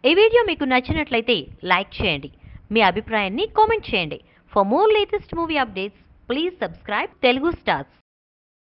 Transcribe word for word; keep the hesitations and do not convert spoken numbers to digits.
ఈ వీడియో మీకు నచ్చినట్లయితే లైక్ చేయండి, మీ అభిప్రాయాన్ని కామెంట్ చేయండి. For more latest movie updates please subscribe Telugu stars.